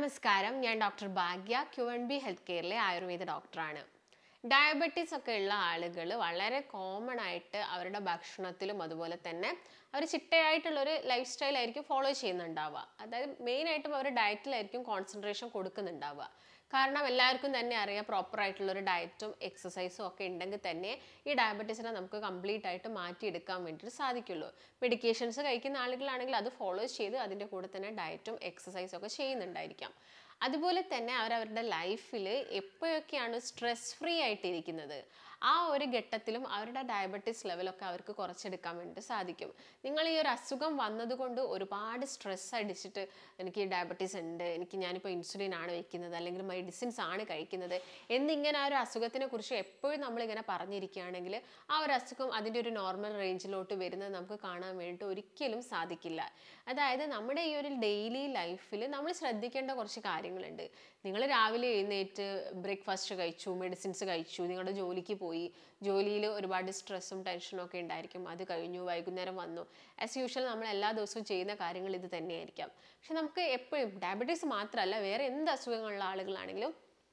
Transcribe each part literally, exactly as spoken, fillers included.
നമസ്കാരം, ഞാൻ doctor Bhagya, Q N B health കെയറിലെ ആയുർവേദ ഡോക്ടറാണ്. ഡയബറ്റീസ് ഒക്കെ ഉള്ള ആളുകൾ വളരെ കോമൺ ആയിട്ട് അവരുടെ ഭക്ഷണത്തിലും അതുപോലെ തന്നെ അവർ ചിട്ടയായിട്ടുള്ളൊരു ലൈഫ് സ്റ്റൈൽ ആയിരിക്കും ഫോളോ ചെയ്യുന്നുണ്ടാവുക. അതായത് മെയിനായിട്ടും അവർ ഡയറ്റിലായിരിക്കും കോൺസെൻട്രേഷൻ കൊടുക്കുന്നുണ്ടാവുക. കാരണം എല്ലാവർക്കും തന്നെ അറിയാം, പ്രോപ്പർ ആയിട്ടുള്ളൊരു ഡയറ്റും എക്സസൈസും ഒക്കെ ഉണ്ടെങ്കിൽ തന്നെ ഈ ഡയബറ്റീസിനെ നമുക്ക് കംപ്ലീറ്റ് ആയിട്ട് മാറ്റിയെടുക്കാൻ വേണ്ടിയിട്ട് സാധിക്കുള്ളൂ. മെഡിക്കേഷൻസ് കഴിക്കുന്ന ആളുകളാണെങ്കിൽ അത് ഫോളോ ചെയ്ത് അതിൻ്റെ കൂടെ തന്നെ ഡയറ്റും എക്സസൈസും ഒക്കെ ചെയ്യുന്നുണ്ടായിരിക്കാം. അതുപോലെ തന്നെ അവരവരുടെ ലൈഫിൽ എപ്പോഴൊക്കെയാണ് സ്ട്രെസ് ഫ്രീ ആയിട്ടിരിക്കുന്നത്, ആ ഒരു ഘട്ടത്തിലും അവരുടെ ഡയബറ്റീസ് ലെവലൊക്കെ അവർക്ക് കുറച്ചെടുക്കാൻ വേണ്ടി സാധിക്കും. നിങ്ങൾ ഈ ഒരു അസുഖം വന്നതുകൊണ്ട് ഒരുപാട് സ്ട്രെസ് അടിച്ചിട്ട് എനിക്ക് ഡയബറ്റീസ് ഉണ്ട്, എനിക്ക് ഞാനിപ്പോൾ ഇൻസുലിൻ ആണ് വയ്ക്കുന്നത് അല്ലെങ്കിൽ മെഡിസിൻസ് ആണ് കഴിക്കുന്നത് എന്നിങ്ങനെ ആ ഒരു അസുഖത്തിനെ കുറിച്ച് എപ്പോഴും നമ്മളിങ്ങനെ പറഞ്ഞിരിക്കുകയാണെങ്കിൽ ആ ഒരു അസുഖം അതിൻ്റെ ഒരു നോർമൽ റേഞ്ചിലോട്ട് വരുന്നത് നമുക്ക് കാണാൻ വേണ്ടിയിട്ട് ഒരിക്കലും സാധിക്കില്ല. അതായത് നമ്മുടെ ഈ ഒരു ഡെയിലി ലൈഫിൽ നമ്മൾ ശ്രദ്ധിക്കേണ്ട കുറച്ച് കാര്യങ്ങളുണ്ട്. നിങ്ങൾ രാവിലെ എഴുന്നേറ്റ് ബ്രേക്ക്ഫാസ്റ്റ് കഴിച്ചു, മെഡിസിൻസ് കഴിച്ചു, നിങ്ങളുടെ ജോലിക്ക് പോയി, ജോലിയിൽ ഒരുപാട് സ്ട്രെസ്സും ടെൻഷനും ഒക്കെ ഉണ്ടായിരിക്കും, അത് കഴിഞ്ഞു, വൈകുന്നേരം വന്നു. ആസ് യൂഷ്വൽ നമ്മൾ എല്ലാ ദിവസവും ചെയ്യുന്ന കാര്യങ്ങൾ ഇത് തന്നെയായിരിക്കാം. പക്ഷെ നമുക്ക് എപ്പോഴും ഡയബറ്റീസ് മാത്രമല്ല, വേറെ എന്ത് അസുഖങ്ങളുള്ള ആളുകളാണെങ്കിലും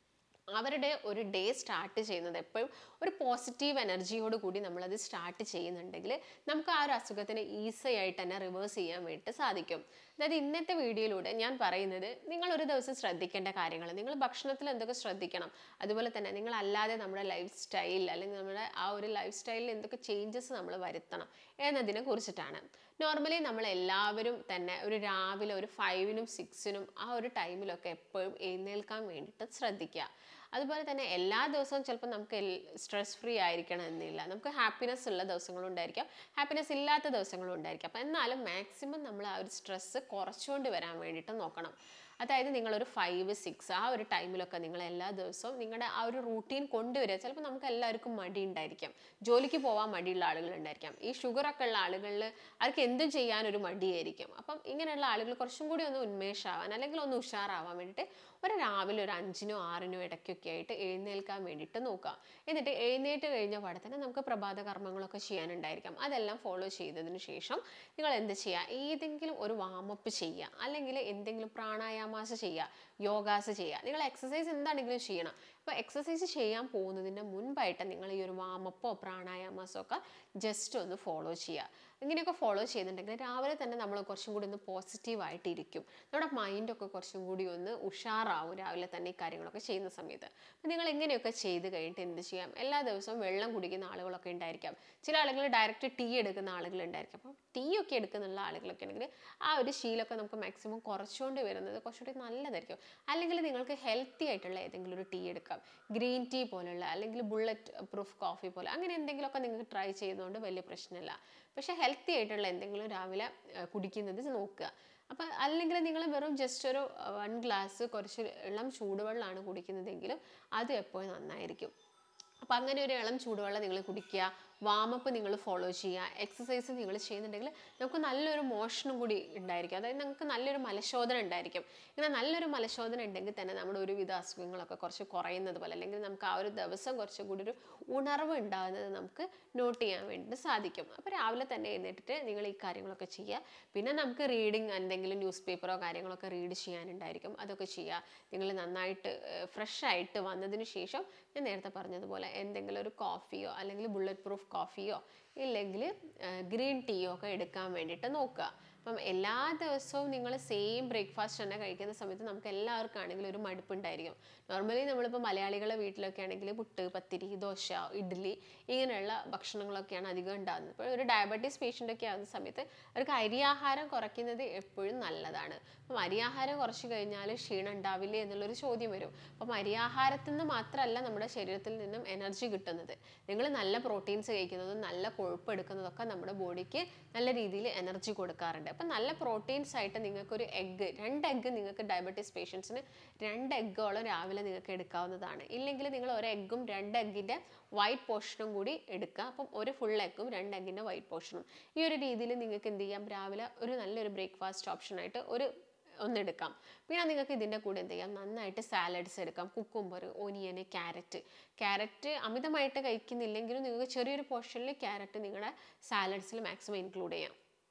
അവരുടെ ഒരു ഡേ സ്റ്റാർട്ട് ചെയ്യുന്നത് എപ്പോഴും ഒരു പോസിറ്റീവ് എനർജിയോട് കൂടി നമ്മളത് സ്റ്റാർട്ട് ചെയ്യുന്നുണ്ടെങ്കിൽ നമുക്ക് ആ ഒരു അസുഖത്തിന് ഈസി ആയിട്ട് തന്നെ റിവേഴ്സ് ചെയ്യാൻ വേണ്ടിയിട്ട് സാധിക്കും. അതായത് ഇന്നത്തെ വീഡിയോയിലൂടെ ഞാൻ പറയുന്നത്, നിങ്ങൾ ഒരു ദിവസം ശ്രദ്ധിക്കേണ്ട കാര്യങ്ങൾ, നിങ്ങൾ ഭക്ഷണത്തിൽ എന്തൊക്കെ ശ്രദ്ധിക്കണം, അതുപോലെ തന്നെ നിങ്ങൾ അല്ലാതെ നമ്മുടെ ലൈഫ് സ്റ്റൈൽ അല്ലെങ്കിൽ നമ്മുടെ ആ ഒരു ലൈഫ് സ്റ്റൈലിൽ എന്തൊക്കെ ചേഞ്ചസ് നമ്മൾ വരുത്തണം എന്നതിനെ കുറിച്ചിട്ടാണ്. നോർമലി നമ്മൾ എല്ലാവരും തന്നെ ഒരു രാവിലെ ഒരു ഫൈവിനും സിക്സിനും ആ ഒരു ടൈമിലൊക്കെ എപ്പോഴും എഴുന്നേൽക്കാൻ വേണ്ടിയിട്ട് ശ്രദ്ധിക്കുക. അതുപോലെ തന്നെ എല്ലാ ദിവസവും ചിലപ്പോൾ നമുക്ക് സ്ട്രെസ് ഫ്രീ ആയിരിക്കണം എന്നില്ല, നമുക്ക് ഹാപ്പിനെസ് ഉള്ള ദിവസങ്ങളും ഉണ്ടായിരിക്കാം, ഹാപ്പിനെസ് ഇല്ലാത്ത ദിവസങ്ങളും ഉണ്ടായിരിക്കാം. അപ്പം എന്നാലും മാക്സിമം നമ്മൾ ആ ഒരു സ്ട്രെസ്സ് കുറച്ചുകൊണ്ട് വരാൻ വേണ്ടിയിട്ട് നോക്കണം. അതായത് നിങ്ങളൊരു ഫൈവ് സിക്സ് ആ ഒരു ടൈമിലൊക്കെ നിങ്ങൾ എല്ലാ ദിവസവും നിങ്ങളുടെ ആ ഒരു റൂട്ടീൻ കൊണ്ടുവരിക. ചിലപ്പോൾ നമുക്ക് എല്ലാവർക്കും മടി ഉണ്ടായിരിക്കാം, ജോലിക്ക് പോകാൻ മടിയുള്ള ആളുകളുണ്ടായിരിക്കാം, ഈ ഷുഗറൊക്കെ ഉള്ള ആളുകളിൽ അവർക്ക് എന്തും ചെയ്യാനൊരു മടിയായിരിക്കും. അപ്പം ഇങ്ങനെയുള്ള ആളുകൾ കുറച്ചും കൂടി ഒന്ന് ഉന്മേഷമാവാൻ അല്ലെങ്കിൽ ഒന്ന് ഉഷാറാവാൻ വേണ്ടിയിട്ട് ഒരു രാവിലെ ഒരു അഞ്ചിനോ ആറിനോ ഇടയ്ക്കൊക്കെ ആയിട്ട് എഴുന്നേൽക്കാൻ വേണ്ടിയിട്ട് നോക്കുക. എന്നിട്ട് എഴുന്നേറ്റ് കഴിഞ്ഞ പാടെ തന്നെ നമുക്ക് പ്രഭാത കർമ്മങ്ങളൊക്കെ ചെയ്യാനുണ്ടായിരിക്കാം. അതെല്ലാം ഫോളോ ചെയ്തതിന് ശേഷം നിങ്ങൾ എന്ത് ചെയ്യുക, ഏതെങ്കിലും ഒരു വാമപ്പ് ചെയ്യുക, അല്ലെങ്കിൽ എന്തെങ്കിലും പ്രാണായാമാസ ചെയ്യുക, യോഗാസ് ചെയ്യുക. നിങ്ങൾ എക്സസൈസ് എന്താണെങ്കിലും ചെയ്യണം. ഇപ്പോൾ എക്സസൈസ് ചെയ്യാൻ പോകുന്നതിൻ്റെ മുൻപായിട്ട് നിങ്ങൾ ഈ ഒരു വാമപ്പോ പ്രാണായാമാസോ ഒക്കെ ജസ്റ്റ് ഒന്ന് ഫോളോ ചെയ്യുക. ഇങ്ങനെയൊക്കെ ഫോളോ ചെയ്യുന്നുണ്ടെങ്കിൽ രാവിലെ തന്നെ നമ്മൾ കുറച്ചും കൂടി ഒന്ന് പോസിറ്റീവായിട്ട് ഇരിക്കും, നമ്മുടെ മൈൻഡൊക്കെ കുറച്ചും കൂടി ഒന്ന് ഉഷാറാവും രാവിലെ തന്നെ ഈ കാര്യങ്ങളൊക്കെ ചെയ്യുന്ന സമയത്ത്. അപ്പം നിങ്ങൾ എങ്ങനെയൊക്കെ ചെയ്ത് കഴിഞ്ഞിട്ട് എന്ത് ചെയ്യാം, എല്ലാ ദിവസവും വെള്ളം കുടിക്കുന്ന ആളുകളൊക്കെ ഉണ്ടായിരിക്കാം, ചില ആളുകൾ ഡയറക്റ്റ് ടീ എടുക്കുന്ന ആളുകളുണ്ടായിരിക്കും. അപ്പം ടീ ഒക്കെ എടുക്കുന്നുള്ള ആളുകളൊക്കെ ഉണ്ടെങ്കിൽ ആ ഒരു ശീലമൊക്കെ നമുക്ക് മാക്സിമം കുറച്ചുകൊണ്ട് വരുന്നത് കുറച്ചുകൂടി നല്ലതായിരിക്കും. അല്ലെങ്കിൽ നിങ്ങൾക്ക് ഹെൽത്തി ആയിട്ടുള്ള ഏതെങ്കിലും ഒരു ടീ എടുക്കാം, ഗ്രീൻ ടീ പോലുള്ള അല്ലെങ്കിൽ ബുള്ളറ്റ് പ്രൂഫ് കോഫി പോലെ അങ്ങനെ എന്തെങ്കിലുമൊക്കെ നിങ്ങൾക്ക് ട്രൈ ചെയ്യുന്നതുകൊണ്ട് വലിയ പ്രശ്നമില്ല. പക്ഷേ ഹെൽത്തി ആയിട്ടുള്ള എന്തെങ്കിലും രാവിലെ കുടിക്കുന്നത് നോക്കുക. അപ്പം അല്ലെങ്കിൽ നിങ്ങൾ വെറും ജസ്റ്റ് ഒരു വൺ ഗ്ലാസ് കുറച്ച് ഇളം ചൂടുവെള്ളമാണ് കുടിക്കുന്നതെങ്കിലും അത് എപ്പോഴും നന്നായിരിക്കും. അപ്പം അങ്ങനെ ഒരു ഇളം ചൂടുവെള്ളം നിങ്ങൾ കുടിക്കുക, വാമപ്പ് നിങ്ങൾ ഫോളോ ചെയ്യുക, എക്സസൈസ് നിങ്ങൾ ചെയ്യുന്നുണ്ടെങ്കിൽ നമുക്ക് നല്ലൊരു മോഷനും കൂടി ഉണ്ടായിരിക്കും. അതായത് നമുക്ക് നല്ലൊരു മലശോധന ഉണ്ടായിരിക്കും. ഇങ്ങനെ നല്ലൊരു മലശോധന ഉണ്ടെങ്കിൽ തന്നെ നമ്മുടെ ഒരുവിധ അസുഖങ്ങളൊക്കെ കുറച്ച് കുറയുന്നത് പോലെ അല്ലെങ്കിൽ നമുക്ക് ആ ഒരു ദിവസം കുറച്ചും കൂടി ഒരു ഉണർവ് ഉണ്ടാകുന്നത് നമുക്ക് നോട്ട് ചെയ്യാൻ വേണ്ടി സാധിക്കും. അപ്പോൾ രാവിലെ തന്നെ എഴുന്നേറ്റിട്ട് നിങ്ങൾ ഈ കാര്യങ്ങളൊക്കെ ചെയ്യുക. പിന്നെ നമുക്ക് റീഡിങ്, എന്തെങ്കിലും ന്യൂസ് പേപ്പറോ കാര്യങ്ങളൊക്കെ റീഡ് ചെയ്യാനുണ്ടായിരിക്കും, അതൊക്കെ ചെയ്യുക. നിങ്ങൾ നന്നായിട്ട് ഫ്രഷ് ആയിട്ട് വന്നതിന് ശേഷം ഞാൻ നേരത്തെ പറഞ്ഞതുപോലെ എന്തെങ്കിലും ഒരു കോഫിയോ അല്ലെങ്കിൽ ബുള്ളറ്റ് പ്രൂഫ് കോഫിയോ ഇല്ലെങ്കിൽ ഗ്രീൻ ടീയോ ഒക്കെ എടുക്കാൻ വേണ്ടിയിട്ട് നോക്കുക. അപ്പം എല്ലാ ദിവസവും നിങ്ങൾ സെയിം ബ്രേക്ക്ഫാസ്റ്റ് തന്നെ കഴിക്കുന്ന സമയത്ത് നമുക്ക് എല്ലാവർക്കും ആണെങ്കിലും ഒരു മടുപ്പുണ്ടായിരിക്കും. നോർമലി നമ്മളിപ്പോൾ മലയാളികളുടെ വീട്ടിലൊക്കെ ആണെങ്കിൽ പുട്ട്, പത്തിരി, ദോശ, ഇഡ്ഡലി ഇങ്ങനെയുള്ള ഭക്ഷണങ്ങളൊക്കെയാണ് അധികം ഉണ്ടാകുന്നത്. ഇപ്പോൾ ഒരു ഡയബറ്റീസ് പേഷ്യൻ്റൊക്കെ ആവുന്ന സമയത്ത് അവർക്ക് അരിയാഹാരം കുറയ്ക്കുന്നത് എപ്പോഴും നല്ലതാണ്. അപ്പം അരിയാഹാരം കുറച്ച് കഴിഞ്ഞാൽ ക്ഷീണം ഉണ്ടാവില്ലേ എന്നുള്ളൊരു ചോദ്യം വരും. അപ്പം അരിയാഹാരത്തിൽ നിന്ന് മാത്രമല്ല നമ്മുടെ ശരീരത്തിൽ നിന്നും എനർജി കിട്ടുന്നത്, നിങ്ങൾ നല്ല പ്രോട്ടീൻസ് കഴിക്കുന്നതും നല്ല കൊഴുപ്പ് എടുക്കുന്നതൊക്കെ നമ്മുടെ ബോഡിക്ക് നല്ല രീതിയിൽ എനർജി കൊടുക്കാറുണ്ട്. അപ്പം നല്ല പ്രോട്ടീൻസ് ആയിട്ട് നിങ്ങൾക്കൊരു എഗ്ഗ്, രണ്ട് എഗ്ഗ് നിങ്ങൾക്ക് ഡയബറ്റീസ് പേഷ്യൻസിന് രണ്ട് എഗ്ഗോളം രാവിലെ നിങ്ങൾക്ക് എടുക്കാവുന്നതാണ്. ഇല്ലെങ്കിൽ നിങ്ങൾ ഒരു എഗ്ഗും രണ്ട് എഗ്ഗിൻ്റെ വൈറ്റ് പോർഷനും കൂടി എടുക്കുക. അപ്പം ഒരു ഫുൾ എഗ്ഗും രണ്ട് എഗ്ഗിൻ്റെ വൈറ്റ് പോർഷനും ഈ ഒരു രീതിയിൽ നിങ്ങൾക്ക് എന്ത് ചെയ്യാം, രാവിലെ ഒരു നല്ലൊരു ബ്രേക്ക്ഫാസ്റ്റ് ഓപ്ഷനായിട്ട് ഒരു ഒന്നെടുക്കാം. പിന്നെ നിങ്ങൾക്ക് ഇതിൻ്റെ കൂടെ എന്ത് ചെയ്യാം, നന്നായിട്ട് സാലഡ്സ് എടുക്കാം, കുക്കുംബർ, ഓനിയന്, ക്യാരറ്റ്. ക്യാരറ്റ് അമിതമായിട്ട് കഴിക്കുന്നില്ലെങ്കിലും നിങ്ങൾക്ക് ചെറിയൊരു പോർഷനിൽ ക്യാരറ്റ് നിങ്ങളുടെ സാലഡ്സിൽ മാക്സിമം ഇൻക്ലൂഡ് ചെയ്യാം.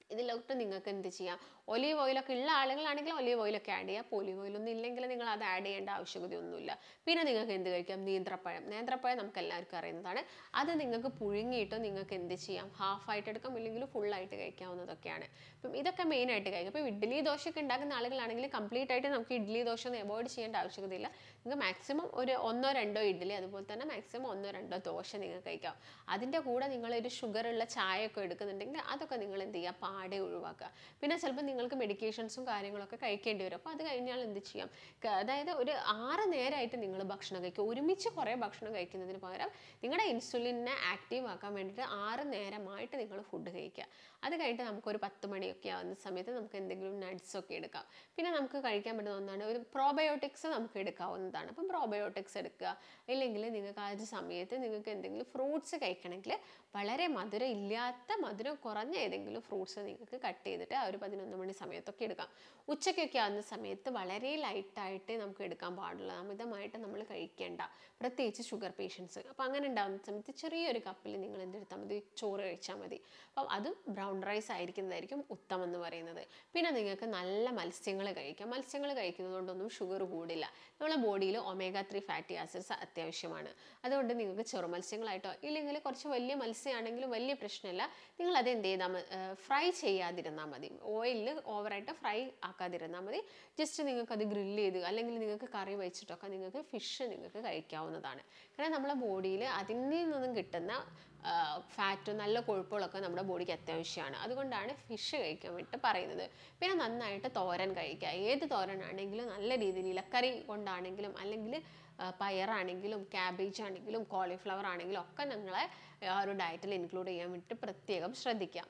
ഇതിലോട്ട് നിങ്ങൾക്ക് എന്ത് ചെയ്യാം, ഒലീവ് ഓയിലൊക്കെ ഉള്ള ആളുകളാണെങ്കിൽ ഒലീവ് ഓയിലൊക്കെ ആഡ് ചെയ്യാം. അപ്പോൾ ഒലീവ് ഓയിലൊന്നും ഇല്ലെങ്കിൽ നിങ്ങൾ അത് ആഡ് ചെയ്യേണ്ട ആവശ്യകതയൊന്നുമില്ല. പിന്നെ നിങ്ങൾക്ക് എന്ത് കഴിക്കാം, നേന്ത്രപ്പഴം. നേന്ത്രപ്പഴം നമുക്ക് എല്ലാവർക്കും അറിയുന്നതാണ്. അത് നിങ്ങൾക്ക് പുഴുങ്ങിയിട്ട് നിങ്ങൾക്ക് എന്ത് ചെയ്യാം, ഹാഫ് ആയിട്ട് എടുക്കാം, ഇല്ലെങ്കിൽ ഫുള്ളായിട്ട് കഴിക്കാവുന്നതൊക്കെയാണ്. അപ്പം ഇതൊക്കെ മെയിനായിട്ട് കഴിക്കും. ഇപ്പോൾ ഇഡ്ഡലി ദോശയൊക്കെ ഉണ്ടാക്കുന്ന ആളുകളാണെങ്കിൽ കംപ്ലീറ്റ് ആയിട്ട് നമുക്ക് ഇഡ്ഡലി ദോശ ഒന്നും അവോയ്ഡ് ചെയ്യേണ്ട ആവശ്യകതയില്ല. നിങ്ങൾക്ക് മാക്സിമം ഒരു ഒന്നോ രണ്ടോ ഇഡ്ഡലി, അതുപോലെ തന്നെ മാക്സിമം ഒന്നോ രണ്ടോ ദോശ നിങ്ങൾക്ക് കഴിക്കാം. അതിൻ്റെ കൂടെ നിങ്ങളൊരു ഷുഗറുള്ള ചായ ഒക്കെ എടുക്കുന്നുണ്ടെങ്കിൽ അതൊക്കെ നിങ്ങൾ എന്ത് ചെയ്യുക, പാടെ ഒഴിവാക്കുക. പിന്നെ ചിലപ്പോൾ നിങ്ങൾക്ക് മെഡിക്കേഷൻസും കാര്യങ്ങളൊക്കെ കഴിക്കേണ്ടി വരും. അപ്പോൾ അത് കഴിഞ്ഞാൽ എന്ത് ചെയ്യാം, അതായത് ഒരു ആറ് നേരമായിട്ട് നിങ്ങൾ ഭക്ഷണം കഴിക്കുക. ഒരുമിച്ച് കുറേ ഭക്ഷണം കഴിക്കുന്നതിന് പകരം നിങ്ങളുടെ ഇൻസുലിനെ ആക്റ്റീവ് ആക്കാൻ വേണ്ടിയിട്ട് ആറ് നേരമായിട്ട് നിങ്ങൾ ഫുഡ് കഴിക്കുക. അത് കഴിഞ്ഞിട്ട് നമുക്കൊരു പത്ത് മണിയൊക്കെ ആവുന്ന സമയത്ത് നമുക്ക് എന്തെങ്കിലും നട്ട്സൊക്കെ എടുക്കാം. പിന്നെ നമുക്ക് കഴിക്കാൻ പറ്റുന്ന ഒന്നാണ് ഒരു പ്രോബയോട്ടിക്സ് നമുക്ക് എടുക്കാവുന്നതാണ്. അപ്പം പ്രോബയോട്ടിക്സ് എടുക്കുക. ഇല്ലെങ്കിൽ നിങ്ങൾക്ക് ആ ഒരു സമയത്ത് നിങ്ങൾക്ക് എന്തെങ്കിലും ഫ്രൂട്ട്സ് കഴിക്കണമെങ്കിൽ വളരെ മധുരം ഇല്ലാത്ത, മധുരം കുറഞ്ഞ ഏതെങ്കിലും ഫ്രൂട്ട്സ് നിങ്ങൾക്ക് കട്ട് ചെയ്തിട്ട് ആ ഒരു പതിനൊന്ന് മണി സമയത്തൊക്കെ എടുക്കാം. ഉച്ചയ്ക്കൊക്കെ ആവുന്ന സമയത്ത് വളരെ ലൈറ്റായിട്ട് നമുക്ക് എടുക്കാൻ പാടുള്ളൂ, അമിതമായിട്ട് നമ്മൾ കഴിക്കേണ്ട, പ്രത്യേകിച്ച് ഷുഗർ പേഷ്യൻസ്. അപ്പോൾ അങ്ങനെ ഉണ്ടാകുന്ന സമയത്ത് ചെറിയൊരു കപ്പിൽ നിങ്ങൾ എന്തെടുത്താൽ മതി, ചോറ് കഴിച്ചാൽ മതി. അപ്പം അതും ബ്രൗൺ റൈസ് ആയിരിക്കുന്നതായിരിക്കും ഉത്തമം എന്ന് പറയുന്നത്. പിന്നെ നിങ്ങൾക്ക് നല്ല മത്സ്യങ്ങൾ കഴിക്കാം. മത്സ്യങ്ങൾ കഴിക്കുന്നത് കൊണ്ടൊന്നും ഷുഗർ കൂടില്ല. നമ്മുടെ ബോഡിയിൽ ഒമേഗ ത്രീ ഫാറ്റി ആസിഡ്സ് അത്യാവശ്യമാണ്. അതുകൊണ്ട് നിങ്ങൾക്ക് ചെറു മത്സ്യങ്ങളായിട്ടോ ഇല്ലെങ്കിൽ കുറച്ച് വലിയ മത്സ്യമാണെങ്കിലും വലിയ പ്രശ്നമില്ല. നിങ്ങളത് എന്ത് ചെയ്താൽ മതി, ഫ്രൈ ചെയ്യാതിരുന്നാൽ മതി. ഓയിലിൽ ഓവറായിട്ട് ഫ്രൈ ആക്കാതിരുന്നാൽ മതി. ജസ്റ്റ് നിങ്ങൾക്കത് ഗ്രില്ല് ചെയ്ത് അല്ലെങ്കിൽ നിങ്ങൾക്ക് കറി വെച്ചിട്ടൊക്കെ നിങ്ങൾക്ക് ഫിഷ് നിങ്ങൾക്ക് കഴിക്കാവുന്നതാണ്. കാരണം നമ്മളെ ബോഡിയിൽ അതിൽ നിന്നും കിട്ടുന്ന ഫാറ്റും നല്ല കൊഴുപ്പുകളൊക്കെ നമ്മുടെ ബോഡിക്ക് അത്യാവശ്യമാണ്. അതുകൊണ്ടാണ് ഫിഷ് കഴിക്കാൻ വേണ്ടിയിട്ട് പറയുന്നത്. പിന്നെ നന്നായിട്ട് തോരൻ കഴിക്കുക. ഏത് തോരനാണെങ്കിലും നല്ല രീതിയിൽ ഇലക്കറി കൊണ്ടാണെങ്കിലും അല്ലെങ്കിൽ പയറാണെങ്കിലും ക്യാബേജ് ആണെങ്കിലും കോളിഫ്ലവർ ആണെങ്കിലും ഒക്കെ നിങ്ങളെ ആ ഒരു ഡയറ്റിൽ ഇൻക്ലൂഡ് ചെയ്യാൻ വേണ്ടിയിട്ട് പ്രത്യേകം ശ്രദ്ധിക്കാം.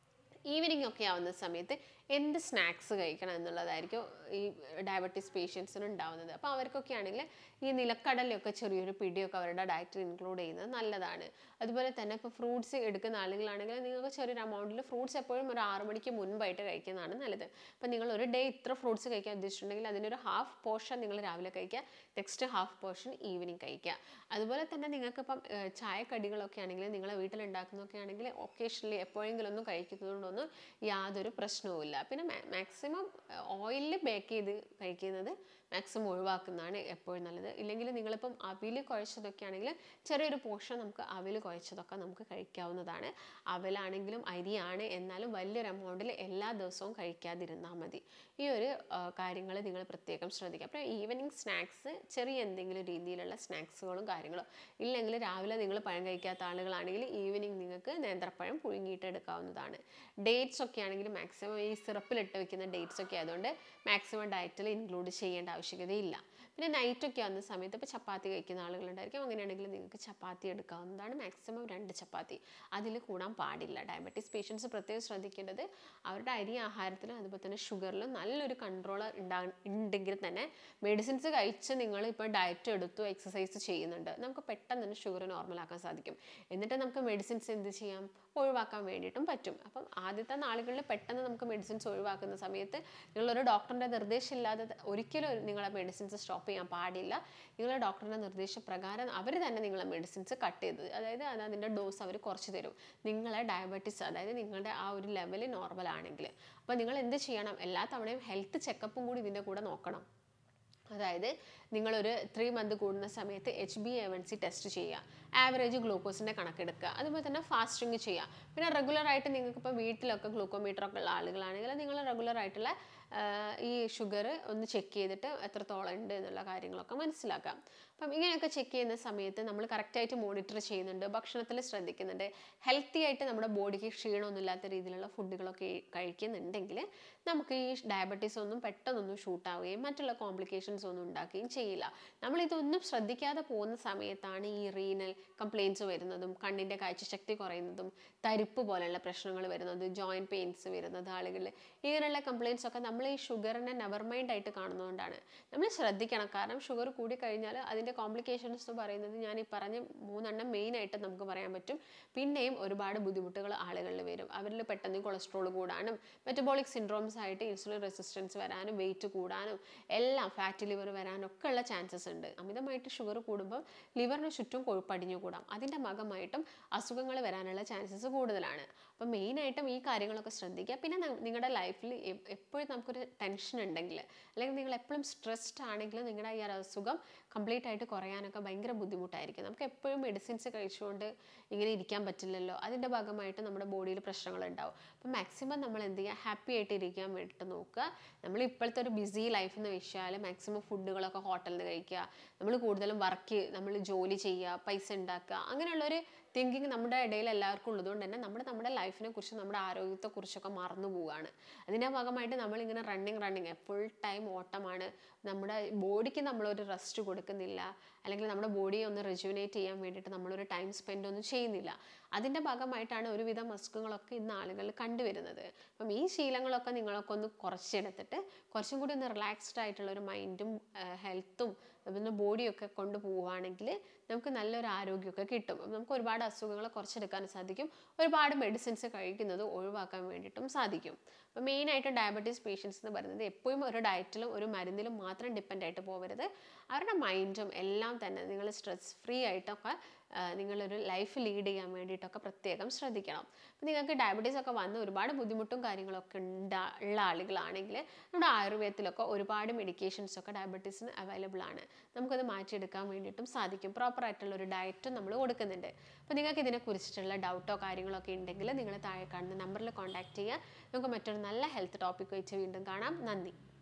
ഈവനിങ് ഒക്കെ ആവുന്ന സമയത്ത് എന്ത് സ്നാക്സ് കഴിക്കണം എന്നുള്ളതായിരിക്കും ഈ ഡയബറ്റീസ് പേഷ്യൻസിന് ഉണ്ടാവുന്നത്. അപ്പോൾ അവർക്കൊക്കെ ആണെങ്കിൽ ഈ നിലക്കടലയൊക്കെ ചെറിയൊരു പിടിയൊക്കെ അവരുടെ ഡയറ്റിൽ ഇൻക്ലൂഡ് ചെയ്യുന്നത് നല്ലതാണ്. അതുപോലെ തന്നെ ഇപ്പോൾ ഫ്രൂട്ട്സ് എടുക്കുന്ന ആളുകളാണെങ്കിൽ നിങ്ങൾക്ക് ചെറിയൊരു എമൗണ്ടിൽ ഫ്രൂട്ട്സ് എപ്പോഴും ഒരു ആറ് മണിക്ക് മുൻപായിട്ട് കഴിക്കുന്നതാണ് നല്ലത്. അപ്പോൾ നിങ്ങൾ ഒരു ഡേ ഇത്ര ഫ്രൂട്ട്സ് കഴിക്കാൻ ഉദ്ദേശിച്ചിട്ടുണ്ടെങ്കിൽ അതിൻ്റെ ഒരു ഹാഫ് പോർഷൻ നിങ്ങൾ രാവിലെ കഴിക്കുക, നെക്സ്റ്റ് ഹാഫ് പോർഷൻ ഈവനിങ് കഴിക്കുക. അതുപോലെ തന്നെ നിങ്ങൾക്കിപ്പം ചായക്കടികളൊക്കെ ആണെങ്കിൽ നിങ്ങളെ വീട്ടിലുണ്ടാക്കുന്നതൊക്കെ ആണെങ്കിൽ ഒക്കേഷണലി എപ്പോഴെങ്കിലും ഒന്നും കഴിക്കുന്നതുകൊണ്ടൊന്നും യാതൊരു പ്രശ്നവുമില്ല. പിന്നെ മാക്സിമം ഓയിലിൽ ബേക്ക് ചെയ്ത് കഴിക്കുന്നത് മാക്സിമം ഒഴിവാക്കുന്നതാണ് എപ്പോഴും നല്ലത്. ഇല്ലെങ്കിൽ നിങ്ങളിപ്പം അവിൽ കുഴച്ചതൊക്കെ ആണെങ്കിൽ ചെറിയൊരു പോർഷൻ നമുക്ക് അവിൽ കുഴച്ചതൊക്കെ നമുക്ക് കഴിക്കാവുന്നതാണ്. അവലാണെങ്കിലും അരിയാണ്, എന്നാലും വലിയൊരു എമൗണ്ടിൽ എല്ലാ ദിവസവും കഴിക്കാതിരുന്നാൽ മതി. ഈ ഒരു കാര്യങ്ങൾ നിങ്ങൾ പ്രത്യേകം ശ്രദ്ധിക്കുക. അപ്പോൾ ഈവനിങ് സ്നാക്സ് ചെറിയ എന്തെങ്കിലും രീതിയിലുള്ള സ്നാക്സുകളും കാര്യങ്ങളും, ഇല്ലെങ്കിൽ രാവിലെ നിങ്ങൾ പഴം കഴിക്കാത്ത ആളുകളാണെങ്കിൽ ഈവനിങ് നിങ്ങൾക്ക് നേന്ത്രപ്പഴം പുഴുങ്ങിയിട്ട് എടുക്കാവുന്നതാണ്. ഡേറ്റ്സ് ഒക്കെ ആണെങ്കിൽ മാക്സിമം ഈ സിറപ്പിലിട്ട് വെക്കുന്ന ഡേറ്റ്സ് ഒക്കെ ആയതുകൊണ്ട് മാക്സിമം ഡയറ്റിൽ ഇൻക്ലൂഡ് ചെയ്യേണ്ട ആവശ്യകതയില്ല. പിന്നെ നൈറ്റൊക്കെ ആവുന്ന സമയത്ത് ഇപ്പോൾ ചപ്പാത്തി കഴിക്കുന്ന ആളുകളുണ്ടായിരിക്കും. അങ്ങനെയാണെങ്കിൽ നിങ്ങൾക്ക് ചപ്പാത്തി എടുക്കാവുന്നതാണ്. മാക്സിമം രണ്ട് ചപ്പാത്തി, അതിൽ കൂടാൻ പാടില്ല. ഡയബറ്റീസ് പേഷ്യൻസ് പ്രത്യേകം ശ്രദ്ധിക്കേണ്ടത് അവരുടെ അരി ആഹാരത്തിലും അതുപോലെ തന്നെ ഷുഗറിലും നല്ലൊരു കൺട്രോൾ ഉണ്ടാ ഉണ്ടെങ്കിൽ തന്നെ മെഡിസിൻസ് കഴിച്ച് നിങ്ങൾ ഇപ്പോൾ ഡയറ്റ് എടുത്തു എക്സസൈസ് ചെയ്യുന്നുണ്ട്, നമുക്ക് പെട്ടെന്ന് തന്നെ ഷുഗർ നോർമലാക്കാൻ സാധിക്കും. എന്നിട്ട് നമുക്ക് മെഡിസിൻസ് എന്ത് ചെയ്യാം, ഒഴിവാക്കാൻ വേണ്ടിയിട്ടും പറ്റും. അപ്പം ആദ്യത്തെ നാളുകളിൽ പെട്ടെന്ന് നമുക്ക് മെഡിസിൻസ് ഒഴിവാക്കുന്ന സമയത്ത് നിങ്ങളൊരു ഡോക്ടറിൻ്റെ നിർദ്ദേശം ഇല്ലാതെ ഒരിക്കലും നിങ്ങളെ മെഡിസിൻസ് സ്റ്റോപ്പ് ചെയ്യാൻ പാടില്ല. നിങ്ങളുടെ ഡോക്ടറിൻ്റെ നിർദ്ദേശപ്രകാരം അവർ തന്നെ നിങ്ങളെ മെഡിസിൻസ് കട്ട് ചെയ്ത്, അതായത് അത് അതിൻ്റെ ഡോസ് അവർ കുറച്ച് തരും. നിങ്ങളെ ഡയബറ്റീസ് അതായത് നിങ്ങളുടെ ആ ഒരു ലെവൽ നോർമൽ ആണെങ്കിൽ. അപ്പോൾ നിങ്ങൾ എന്ത് ചെയ്യണം, എല്ലാ തവണയും ഹെൽത്ത് ചെക്കപ്പും കൂടി ഇതിൻ്റെ കൂടെ നോക്കണം. അതായത് നിങ്ങളൊരു ത്രീ മന്ത് കൂടുന്ന സമയത്ത് H B A one C test ചെയ്യുക, ആവറേജ് ഗ്ലൂക്കോസിൻ്റെ കണക്കെടുക്കുക, അതുപോലെ തന്നെ ഫാസ്റ്റിംഗ് ചെയ്യുക. പിന്നെ റെഗുലറായിട്ട് നിങ്ങൾക്കിപ്പോൾ വീട്ടിലൊക്കെ ഗ്ലൂക്കോമീറ്ററൊക്കെ ഉള്ള ആളുകളാണെങ്കിൽ നിങ്ങൾ റെഗുലറായിട്ടുള്ള ഈ ഷുഗർ ഒന്ന് ചെക്ക് ചെയ്തിട്ട് എത്രത്തോളം ഉണ്ട് എന്നുള്ള കാര്യങ്ങളൊക്കെ മനസ്സിലാക്കാം. അപ്പം ഇങ്ങനെയൊക്കെ ചെക്ക് ചെയ്യുന്ന സമയത്ത് നമ്മൾ കറക്റ്റായിട്ട് മോണിറ്റർ ചെയ്യുന്നുണ്ട്, ഭക്ഷണത്തിൽ ശ്രദ്ധിക്കുന്നുണ്ട്, ഹെൽത്തി ആയിട്ട് നമ്മുടെ ബോഡിക്ക് ക്ഷീണമൊന്നുമില്ലാത്ത രീതിയിലുള്ള ഫുഡുകളൊക്കെ കഴിക്കുന്നുണ്ടെങ്കിൽ നമുക്ക് ഈ ഡയബറ്റീസ് ഒന്നും പെട്ടെന്നൊന്നും ഷൂട്ടാവുകയും മറ്റുള്ള കോംപ്ലിക്കേഷൻസ് ഒന്നും ഉണ്ടാക്കുകയും ചെയ്യില്ല. നമ്മളിതൊന്നും ശ്രദ്ധിക്കാതെ പോകുന്ന സമയത്താണ് ഈ റീനൽ കംപ്ലയിൻസ് വരുന്നതും കണ്ണിൻ്റെ കാഴ്ചശക്തി കുറയുന്നതും തരിപ്പ് പോലെയുള്ള പ്രശ്നങ്ങൾ വരുന്നത്, ജോയിൻറ്റ് പെയിൻസ് വരുന്നത് ആളുകളിൽ. ഇങ്ങനെയുള്ള കംപ്ലയിൻസ് ഒക്കെ നമ്മൾ ഈ ഷുഗറിനെ നെവർ മൈൻഡ് ആയിട്ട് കാണുന്നതുകൊണ്ടാണ്. നമ്മൾ ശ്രദ്ധിക്കണം. കാരണം ഷുഗർ കൂടിക്കഴിഞ്ഞാൽ അതിൻ്റെ കോംപ്ലിക്കേഷൻസ് എന്ന് പറയുന്നത് ഞാൻ ഈ പറഞ്ഞ മൂന്നെണ്ണം മെയിനായിട്ട് നമുക്ക് പറയാൻ പറ്റും. പിന്നെയും ഒരുപാട് ബുദ്ധിമുട്ടുകൾ ആളുകളിൽ വരും. അവരിൽ പെട്ടെന്ന് കൊളസ്ട്രോൾ കൂടാനും മെറ്റബോളിക് സിൻഡ്രോംസ് ആയിട്ട് ഇൻസുലിൻ റെസിസ്റ്റൻസ് വരാനും വെയിറ്റ് കൂടാനും എല്ലാം ഫാറ്റി ലിവർ വരാനും ഒക്കെ ഉള്ള ചാൻസസ് ഉണ്ട്. അമിതമായിട്ട് ഷുഗർ കൂടുമ്പോൾ ലിവറിന് ചുറ്റും കൊഴുപ്പടിഞ്ഞു കൂടാം. അതിൻ്റെ ഭാഗമായിട്ടും അസുഖങ്ങൾ വരാനുള്ള ചാൻസസ് കൂടുതലാണ്. അപ്പോൾ മെയിനായിട്ടും ഈ കാര്യങ്ങളൊക്കെ ശ്രദ്ധിക്കുക. പിന്നെ നിങ്ങളുടെ ലൈഫിൽ എപ്പോഴും നമുക്കൊരു ടെൻഷൻ ഉണ്ടെങ്കിൽ, അല്ലെങ്കിൽ നിങ്ങൾ എപ്പോഴും സ്ട്രെസ്ഡ് ആണെങ്കിൽ നിങ്ങളുടെ ഈ ഒരു അസുഖം കംപ്ലീറ്റ് ആയിട്ട് കുറയാനൊക്കെ ഭയങ്കര ബുദ്ധിമുട്ടായിരിക്കും. നമുക്ക് എപ്പോഴും മെഡിസിൻസ് കഴിച്ചുകൊണ്ട് ഇങ്ങനെ ഇരിക്കാൻ പറ്റില്ലല്ലോ. അതിൻ്റെ ഭാഗമായിട്ട് നമ്മുടെ ബോഡിയിൽ പ്രശ്നങ്ങളുണ്ടാവും. അപ്പോൾ മാക്സിമം നമ്മൾ എന്ത് ചെയ്യുക, ഹാപ്പി ആയിട്ട് ഇരിക്കാൻ വേണ്ടിയിട്ട് നോക്കുക. നമ്മൾ ഇപ്പോഴത്തെ ഒരു ബിസി ലൈഫ് എന്ന് വെച്ചാൽ മാക്സിമം ഫുഡുകളൊക്കെ ഹോട്ടലിൽ നിന്ന് കഴിക്കുക, നമ്മൾ കൂടുതലും വർക്ക്, നമ്മൾ ജോലി ചെയ്യുക, പൈസ ഉണ്ടാക്കുക, അങ്ങനെയുള്ളൊരു തിങ്കിങ് നമ്മുടെ ഇടയിൽ എല്ലാവർക്കും ഉള്ളതുകൊണ്ട് തന്നെ നമ്മൾ നമ്മുടെ ലൈഫിനെ കുറിച്ച്, നമ്മുടെ ആരോഗ്യത്തെക്കുറിച്ചൊക്കെ മറന്നു പോവുകയാണ്. അതിൻ്റെ ഭാഗമായിട്ട് നമ്മളിങ്ങനെ റണ്ണിങ് റണ്ണിങ് ഫുൾ ടൈം ഓട്ടമാണ്. നമ്മുടെ ബോഡിക്ക് നമ്മളൊരു റെസ്റ്റ് കൊടുക്കുന്നില്ല, അല്ലെങ്കിൽ നമ്മുടെ ബോഡിയെ ഒന്ന് റിജുവിനേറ്റ് ചെയ്യാൻ വേണ്ടിയിട്ട് നമ്മളൊരു ടൈം സ്പെൻഡ് ഒന്നും ചെയ്യുന്നില്ല. അതിൻ്റെ ഭാഗമായിട്ടാണ് ഒരുവിധം അസുഖങ്ങളൊക്കെ ഇന്ന് ആളുകൾ കണ്ടുവരുന്നത്. അപ്പം ഈ ശീലങ്ങളൊക്കെ നിങ്ങളൊക്കെ ഒന്ന് കുറച്ചെടുത്തിട്ട് കുറച്ചും കൂടി ഒന്ന് റിലാക്സ്ഡ് ആയിട്ടുള്ള ഒരു മൈൻഡും ഹെൽത്തും പിന്നെ ബോഡിയൊക്കെ കൊണ്ടുപോവുകയാണെങ്കിൽ നമുക്ക് നല്ലൊരു ആരോഗ്യമൊക്കെ കിട്ടും. നമുക്ക് ഒരുപാട് അസുഖങ്ങൾ കുറച്ചെടുക്കാൻ സാധിക്കും. ഒരുപാട് മെഡിസിൻസ് കഴിക്കുന്നത് ഒഴിവാക്കാൻ വേണ്ടിയിട്ടും സാധിക്കും. അപ്പോൾ മെയിനായിട്ട് ഡയബറ്റീസ് പേഷ്യൻസ് എന്ന് പറയുന്നത് എപ്പോഴും ഒരു ഡയറ്റിലും ഒരു മരുന്നിലും മാത്രം ഡിപ്പെൻഡ് ആയിട്ട് പോകരുത്. അവരുടെ മൈൻഡും എല്ലാം തന്നെ നിങ്ങൾ സ്ട്രെസ് ഫ്രീ ആയിട്ടൊക്കെ നിങ്ങളൊരു ലൈഫ് ലീഡ് ചെയ്യാൻ വേണ്ടിയിട്ടൊക്കെ പ്രത്യേകം ശ്രദ്ധിക്കണം. അപ്പോൾ നിങ്ങൾക്ക് ഡയബറ്റീസ് ഒക്കെ വന്ന് ഒരുപാട് ബുദ്ധിമുട്ടും കാര്യങ്ങളൊക്കെ ഉണ്ടാ ഉള്ള ആളുകളാണെങ്കിൽ നമ്മുടെ ആയുർവേദത്തിലൊക്കെ ഒരുപാട് മെഡിക്കേഷൻസ് ഒക്കെ ഡയബറ്റീസിന് അവൈലബിൾ ആണ്. നമുക്കത് മാറ്റിയെടുക്കാൻ വേണ്ടിയിട്ടും സാധിക്കും. പ്രോപ്പർ ആയിട്ടുള്ള ഒരു ഡയറ്റും നമ്മൾ കൊടുക്കുന്നുണ്ട്. അപ്പോൾ നിങ്ങൾക്ക് ഇതിനെക്കുറിച്ചിട്ടുള്ള ഡൗട്ടോ കാര്യങ്ങളൊക്കെ ഉണ്ടെങ്കിൽ നിങ്ങൾ താഴെ കാണുന്ന നമ്പറിൽ കോൺടാക്ട് ചെയ്യുക. നമുക്ക് മറ്റൊരു നല്ല ഹെൽത്ത് ടോപ്പിക് വെച്ച് വീണ്ടും കാണാം. നന്ദി.